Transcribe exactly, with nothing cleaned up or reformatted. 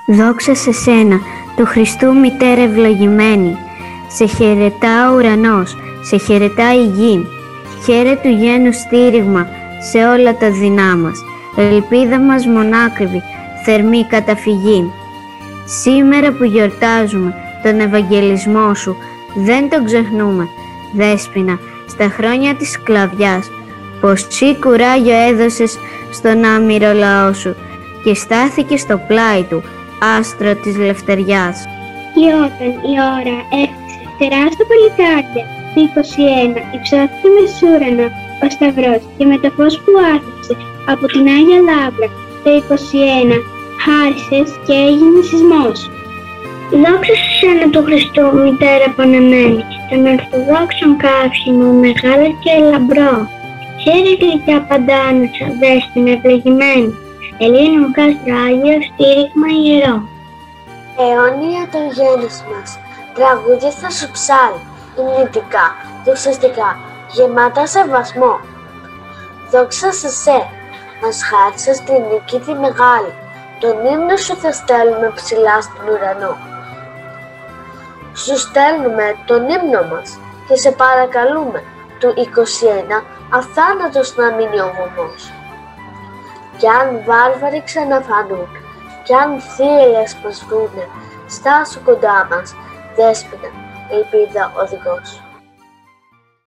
Δόξα σε σένα, του Χριστού μητέρα ευλογημένη. Σε χαιρετά ο ουρανός, σε χαιρετά η γη. Χαίρε του γένους στήριγμα σε όλα τα δεινά μας. Ελπίδα μας μονάκριβη, θερμή καταφυγή. Σήμερα που γιορτάζουμε τον Ευαγγελισμό σου, δεν τον ξεχνούμε, Δέσποινα, στα χρόνια της σκλαβιάς, πως εσύ κουράγιο έδωσες στον άμυρο λαό σου και στάθηκε στο πλάι του άστρο της λευτεριάς. Και όταν η ώρα έφτασε φτερά στο παλικάρια, το είκοσι ένα υψώθηκε μεσούρανα ο σταυρός και με το φως που άρχισε από την Άγια Λάμπρα, το είκοσι ένα χάρισες και έγινε σεισμός. Δόξα σε σένα του Χριστού, μητέρα πονεμένη, των Ορθοδόξων καύχημο μεγάλο και λαμπρό. Χαίρε γλυκιά παντάνουσα, Δέσποινα ευλογημένη, Ελλήνων κάστρο Άγιο, στήριγμα ιερό. Αιώνια το γένος μας, τραγούδια θα σου ψάλει, υμνητικά, δοξαστικά, γεμάτα σεβασμό. Δόξα σε σε, μας χάρισες τη νίκη τη μεγάλη, τον ύμνο σου θα στέλνουμε ψηλά στον ουρανό. Σου στέλνουμε τον ύμνο μας και σε παρακαλούμε, του είκοσι ένα, αθάνατος να μείνει ο βωμός. Κι αν βάρβαροι ξαναφανούν, κι αν θύελες μας βρούνε, στάσου κοντά μας, Δέσποινα, ελπίδα οδηγός.